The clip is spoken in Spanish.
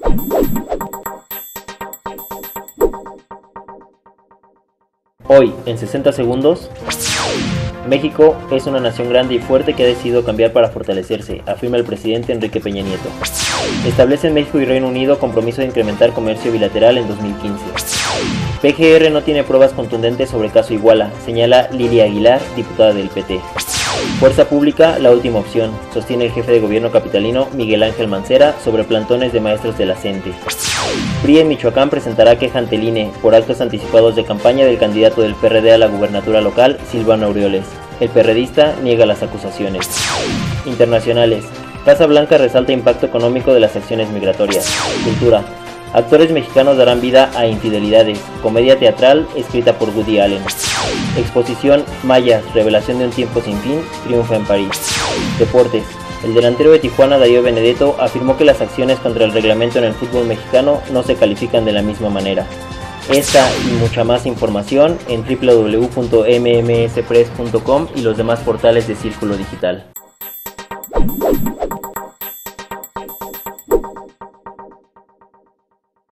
Hoy, en 60 segundos, México es una nación grande y fuerte que ha decidido cambiar para fortalecerse, afirma el presidente Enrique Peña Nieto. Establecen México y Reino Unido compromiso de incrementar comercio bilateral en 2015. PGR no tiene pruebas contundentes sobre caso Iguala, señala Lilia Aguilar, diputada del PT. Fuerza Pública, la última opción, sostiene el jefe de gobierno capitalino Miguel Ángel Mancera sobre plantones de maestros de la CENTE. PRI en Michoacán presentará queja ante el INE por actos anticipados de campaña del candidato del PRD a la gubernatura local, Silvano Aureoles. El perredista niega las acusaciones. Internacionales. Casa Blanca resalta impacto económico de las acciones migratorias. Cultura. Actores mexicanos darán vida a Infidelidades, comedia teatral escrita por Woody Allen. Exposición Mayas, revelación de un tiempo sin fin, triunfa en París. Deportes. El delantero de Tijuana, Darío Benedetto, afirmó que las acciones contra el reglamento en el fútbol mexicano no se califican de la misma manera. Esta y mucha más información en www.mmspress.com y los demás portales de Círculo Digital.